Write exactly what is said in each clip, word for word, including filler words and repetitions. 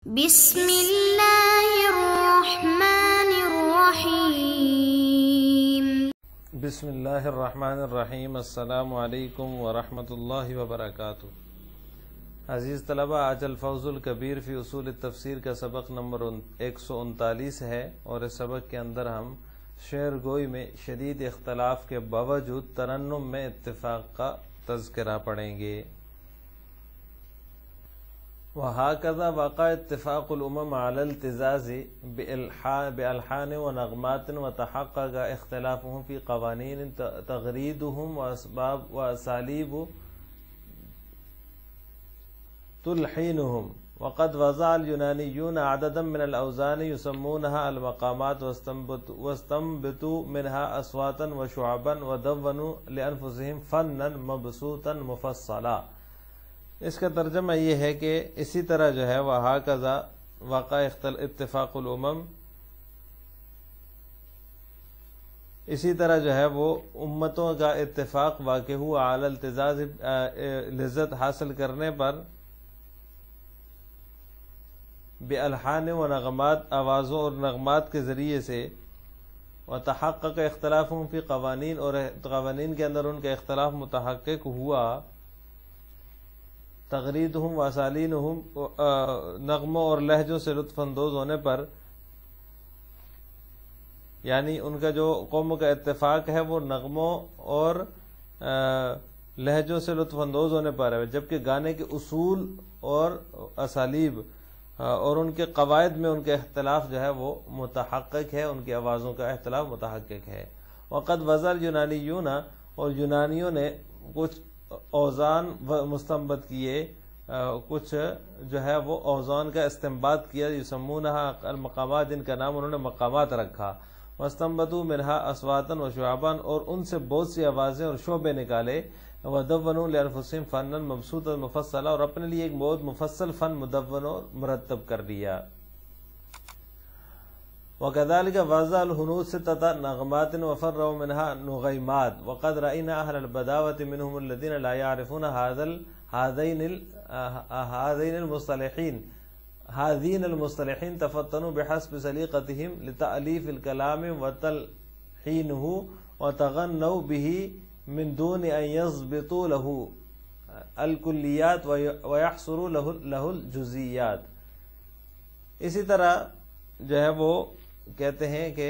بسم اللہ الرحمن الرحیم بسم اللہ الرحمن الرحیم۔ السلام علیکم ورحمۃ اللہ وبرکاتہ۔ عزیز طلبہ، آج الفوز الکبیر فی اصول التفسیر کا سبق نمبر ایک سو انتالیس ہے، اور اس سبق کے اندر ہم شعر گوئی میں شدید اختلاف کے باوجود ترنم میں اتفاق کا تذکرہ پڑھیں گے۔ وَهَكَذَا وَقَعَ اتِّفَاقُ الْأُمَمِ عَلَى الْالْتِزَازِ بِأَلْحَانٍ وَنَغْمَاتٍ وَتَحَقَّقَ اخْتِلَافُهُمْ فِي قَوَانِينٍ تَغْرِيدُهُمْ وَأَسْبَابٍ وَأَسَالِيبٍ تُلْحِينُهُمْ وَقَدْ وَضَعَ الْيُونَانِيُّونَ عَدَدًا مِنَ الْأَوْزَانِ يُسَمُّونَهَا الْمَقَامَاتِ وَاسْتَنبَتُوا مِنْهَا أَصْوَاتًا وَشُعَبًا وَدَوَّنُوا لِأَنفُسِهِمْ فَنًّا مَبْسُوطًا مُفَصَّلًا۔ اس کا ترجمہ یہ ہے کہ اسی طرح جو ہے وہاکذا واقع اتفاق الامم، اسی طرح جو ہے وہ امتوں کا اتفاق واقع ہوا علی الالتزاز، لذت حاصل کرنے پر، بالحان و نغمات، آوازوں اور نغمات کے ذریعے سے، وتحقق اختلافهم فی قوانین، اور قوانین کے اندر ان کا اختلاف متحقق ہوا، تغریدہم واسالینہم، نغموں اور لہجوں سے لطف اندوز ہونے پر، یعنی ان کا جو قوموں کا اتفاق ہے وہ نغموں اور لہجوں سے لطف اندوز ہونے پر ہے، جبکہ گانے کے اصول اور اسالیب اور ان کے قواعد میں ان کے اختلاف جو ہے وہ متحقق ہے، ان کی آوازوں کا اختلاف متحقق ہے۔ وقد وضع اليونانیون، اور یونانیوں نے کچھ اوزان مستنبت کیے، کچھ جو ہے وہ اوزان کا استنباط کیا، یسمونہا المقامات، جن کا نام انہوں نے مقامات رکھا، واستنبتوا منہا اصواتا و شعبا، اور ان سے بہت سی آوازیں اور شعبے نکالے، ودونوا لانفسہم فنا مبسوطا مفصلا، اور اپنے لیے ایک بہت مفصل فن مدون اور مرتب کر دیا۔ وَكَذَلِكَ وَضَعَ الْهُنُودُ سِتَّةَ نَغْمَاتٍ وَفَرَّعُوا مِنْهَا نُغَيْمَاتٍ وَقَدْ رَأَيْنَا أَهْلَ الْبَدَاوَةِ مِنْهُمُ الَّذِينَ لَا يَعْرِفُونَ هَذَيْنِ الْمُصْطَلَحَيْنِ هَذِينَ الْمُصْطَلَحَيْنِ تَفَطَّنُوا بِحَسْبِ سَلِيقَتِهِمْ لِتَأْلِيفِ الْكَلَامِ وَتَلْحِينِهِ وَتَغَنَّوْا بِهِ مِنْ دُونِ أَنْ يَضْبِطُوا لَهُ الْكُلِّيَّاتِ وَيَحْصُرُوا لَهُ الْجُزْئِيَّاتِ۔ اسی طرح جو ہے وہ کہتے ہیں کہ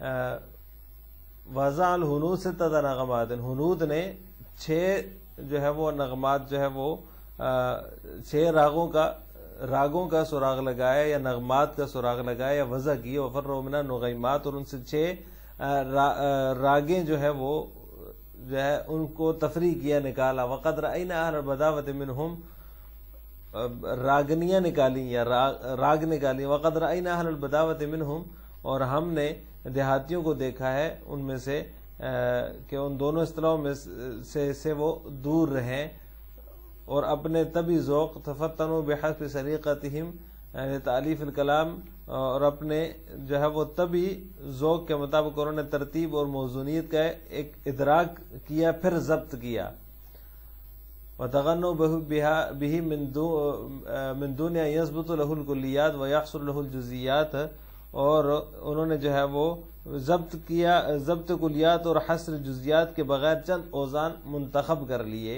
وضع الہنود ستۃ نغمات، ہنود نے چھ جو ہے وہ نغمات جو ہے وہ چھ راگوں کا راگوں کا سراغ لگایا، یا نغمات کا سراغ لگایا یا وضع کی، وفرعوا منہا نغیمات، اور ان سے چھ راگیں جو ہے وہ جو ہے ان کو تفریق کیا، نکالا۔ وقد رأینا اہل البداوۃ منہم، راگنیاں نکالی یا راگ نکالی، وقد رأینا اہل البداوۃ منہم، اور ہم نے دیہاتیوں کو دیکھا ہے ان میں سے کہ ان دونوں اصطلاحوں میں سے سے وہ دور رہیں، اور اپنے طبی ذوق، تفتنوا بحسب سلیقتہم لتألیف الکلام، اور اپنے جو ہے وہ طبی ذوق کے مطابق انہوں نے ترتیب اور موزونیت کا ایک ادراک کیا، پھر ضبط کیا۔ وَتَغَنُّوا بِهِ مِن دُونِ أَن يَضْبُطُ لَهُ الْكُلِّيَّاتِ وَيَحْصُرُ لَهُ الْجُزْئِيَّاتِ، اور انہوں نے جو ہے وہ ضبط کیا، ضبط کلیات اور حصر جزیات کے بغیر چند اوزان منتخب کر لیے۔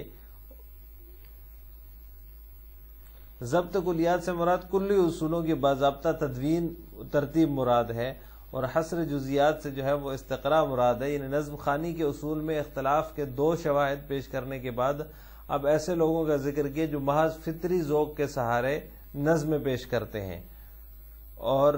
ضبط کلیات سے مراد کلی اصولوں کی باضابطہ تدوین ترتیب مراد ہے، اور حصر جزیات سے جو ہے وہ استقراء مراد ہے، یعنی نظم خوانی کے اصول میں اختلاف کے دو شواہد پیش کرنے کے بعد اب ایسے لوگوں کا ذکر کیا جو محض فطری ذوق کے سہارے نظم پیش کرتے ہیں، اور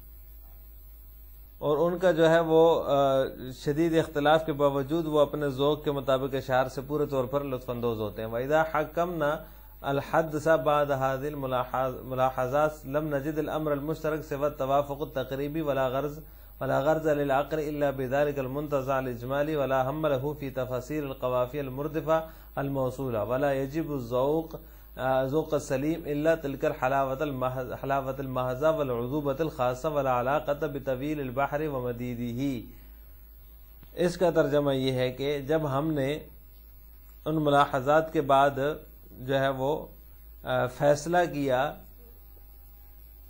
اور ان کا جو ہے وہ شدید اختلاف کے باوجود وہ اپنے ذوق کے مطابق اشعار سے پورے طور پر لطف اندوز ہوتے ہیں۔ وَإِذَا حَكَّمْنَا الْحَدْثَ بَعْدَ هَذِهِ الْمُلَاحَظَاتِ لَمْ نَجِدْ الْأَمْرَ الْمُشْتَرَكَ سِوَى التَّوَافُقِ التَّقْرِيبِي وَلَا غَرْضَ وَلَا غَرْضَ لِلْعَقْلِ إِلَّا بِذَلِكَ الْمُنْتَزَعِ الْإِجْمَالِ وَلَا هَمَّ لَهُ فِي تَفَاصِيلِ الْقَوَافِيَ الْمُرْدِفَةِ الْمَوْصُولَةِ وَلَا يَجِبُ الذَّوْقُ ذوق السلیم الا تلك الحلاوة الحلاوة المحضة والعذوبة الخاصة ولا علاقة بطویل البحر ومدیدہ۔ اس کا ترجمہ یہ ہے کہ جب ہم نے ان ملاحظات کے بعد جو ہے وہ فیصلہ کیا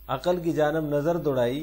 عقل کی جانب نظر دوڑائی،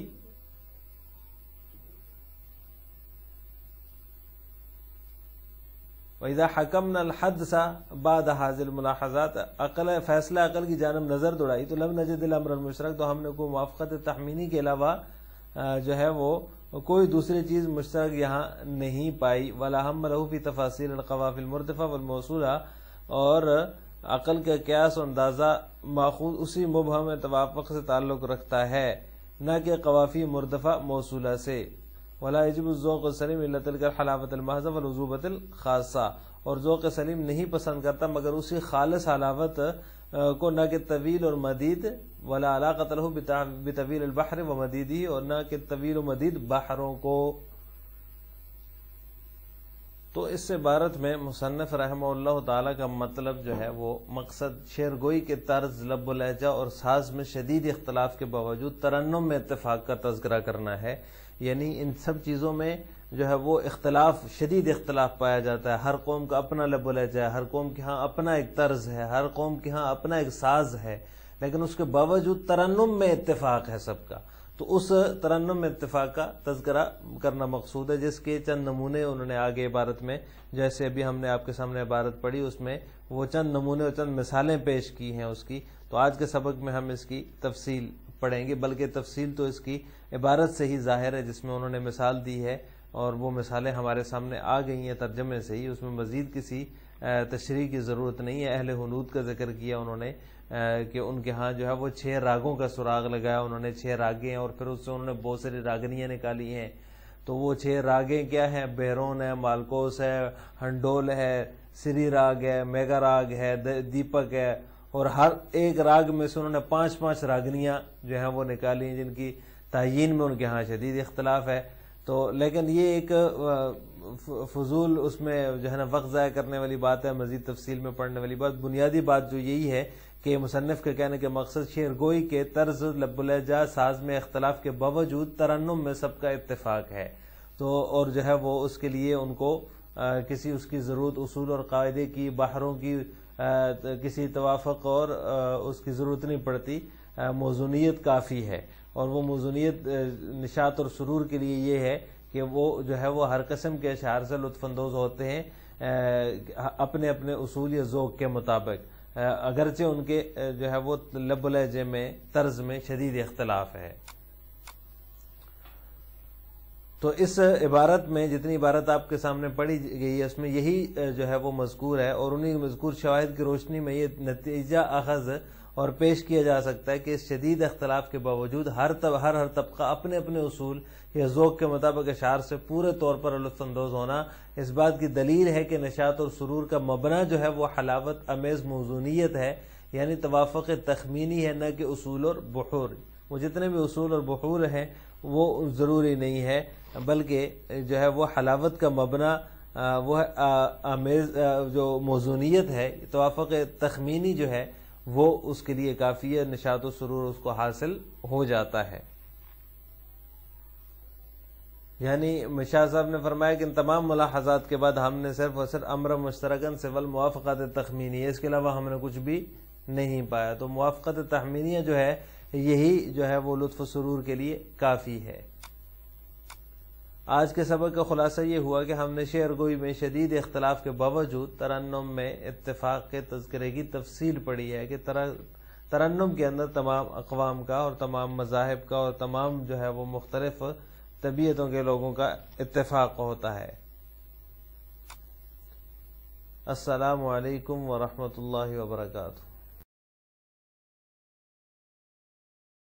وَإِذَا حَكَمْنَا الْحَدْثَ بَعْدَ هَذِهِ الْمُلَاحَظَاتِ، عقل فیصلہ عقل کی جانب نظر دوڑائی تو لم نجد الامر المشترک، تو ہم نے کوئی موافقت تخمینی کے علاوہ جو ہے وہ کوئی دوسری چیز مشترک یہاں نہیں پائی. وَلَا هَمَّ لَهُ فِي تَفَاصِيلِ الْقَوَافِي الْمُرْتَفَعَةِ وَالْمَوْصُولَةِ، اور عقل کا قیاس و اندازہ ماخوذ اسی مبہم توافق سے تعلق رکھتا ہے، نہ کہ قوافی مرتفع موصولہ سے. ولا يجب الذوق السلیم الا تلك الحلاوة المحضة والعذوبة الخاصة، اور ذوق سلیم نہیں پسند کرتا مگر اسی خالص حلاوت کو، نہ کہ طویل اور مدید. ولا علاقة له بطویل البحر ومدیدہ، اور نہ کہ طویل و مدید بحروں کو. تو اس عبارت میں مصنف رحمہ اللہ تعالی کا مطلب جو ہے وہ مقصد شعر گوئی کے طرز، لب و لہجہ اور ساز میں شدید اختلاف کے باوجود ترنم میں اتفاق کا تذکرہ کرنا ہے. یعنی ان سب چیزوں میں جو ہے وہ اختلاف، شدید اختلاف پایا جاتا ہے. ہر قوم کا اپنا لب و لہجہ ہے، ہر قوم کے ہاں اپنا ایک طرز ہے، ہر قوم کے ہاں اپنا ایک ساز ہے، لیکن اس کے باوجود ترنم میں اتفاق ہے سب کا. تو اس ترنم میں اتفاق کا تذکرہ کرنا مقصود ہے، جس کے چند نمونے انہوں نے آگے عبارت میں، جیسے ابھی ہم نے آپ کے سامنے عبارت پڑھی، اس میں وہ چند نمونے اور چند مثالیں پیش کی ہیں اس کی. تو آج کے سبق میں ہم اس کی تفصیل پڑھیں گے، بلکہ تفصیل تو اس کی عبارت سے ہی ظاہر ہے جس میں انہوں نے مثال دی ہے، اور وہ مثالیں ہمارے سامنے آ گئی ہیں ترجمے سے ہی. اس میں مزید کسی تشریح کی ضرورت نہیں ہے. اہل حنود کا ذکر کیا انہوں نے کہ ان کے ہاں جو ہے وہ چھ راگوں کا سراغ لگایا انہوں نے، چھ راگیں ہیں، اور پھر اس سے انہوں نے بہت ساری راگنیاں نکالی ہیں. تو وہ چھ راگیں کیا ہیں؟ بیرون ہے، مالکوس ہے، ہنڈول ہے، سری راگ ہے، میگا راگ ہے، دیپک ہے، اور ہر ایک راگ میں سے انہوں نے پانچ پانچ راگنیاں جو ہیں وہ نکالی ہیں، جن کی تعیین میں ان کے ہاں شدید اختلاف ہے. تو لیکن یہ ایک فضول اس میں جو ہے نا وقت ضائع کرنے والی بات ہے، مزید تفصیل میں پڑھنے والی بات. بنیادی بات جو یہی ہے کہ مصنف کے کہنے کے مقصد شعر گوئی کے طرز، لب و لہجہ، ساز میں اختلاف کے باوجود ترنم میں سب کا اتفاق ہے. تو اور جو ہے وہ اس کے لیے ان کو کسی اس کی ضرورت اصول اور قاعدے کی، بحروں کی کسی توافق اور اس کی ضرورت نہیں پڑتی. موزونیت کافی ہے، اور وہ موزونیت نشاط اور سرور کے لیے یہ ہے کہ وہ جو ہے وہ ہر قسم کے اشعار سے لطف اندوز ہوتے ہیں اپنے اپنے اصول یا ذوق کے مطابق، اگرچہ ان کے جو ہے وہ لب و لہجے میں، طرز میں شدید اختلاف ہے. تو اس عبارت میں جتنی عبارت آپ کے سامنے پڑھی گئی ہے اس میں یہی جو ہے وہ مذکور ہے، اور انہی مذکور شواہد کی روشنی میں یہ نتیجہ اخذ اور پیش کیا جا سکتا ہے کہ اس شدید اختلاف کے باوجود ہر ہر ہر طبقہ اپنے اپنے اصول یا ذوق کے مطابق اشعار سے پورے طور پر لطف اندوز ہونا اس بات کی دلیل ہے کہ نشاط اور سرور کا مبنا جو ہے وہ حلاوت امیز موزونیت ہے، یعنی توافق تخمینی ہے، نہ کہ اصول اور بحور. وہ جتنے بھی اصول اور بحور ہیں وہ ضروری نہیں ہے، بلکہ جو ہے وہ حلاوت کا مبنا وہ امیز جو موزونیت ہے، توافق تخمینی جو ہے وہ اس کے لیے کافی ہے، نشاط و سرور اس کو حاصل ہو جاتا ہے. یعنی شاہ صاحب نے فرمایا کہ ان تمام ملاحظات کے بعد ہم نے صرف اور صرف امر مشترکن سول موافقت تخمینی، اس کے علاوہ ہم نے کچھ بھی نہیں پایا. تو موافقت تخمینیہ جو ہے یہی جو ہے وہ لطف و سرور کے لیے کافی ہے. آج کے سبق کا خلاصہ یہ ہوا کہ ہم نے شعر گوئی میں شدید اختلاف کے باوجود ترنم میں اتفاق کے تذکرے کی تفصیل پڑھی ہے کہ ترنم کے اندر تمام اقوام کا اور تمام مذاہب کا اور تمام جو ہے وہ مختلف طبیعتوں کے لوگوں کا اتفاق ہوتا ہے. السلام علیکم ورحمۃ اللہ وبرکاتہ.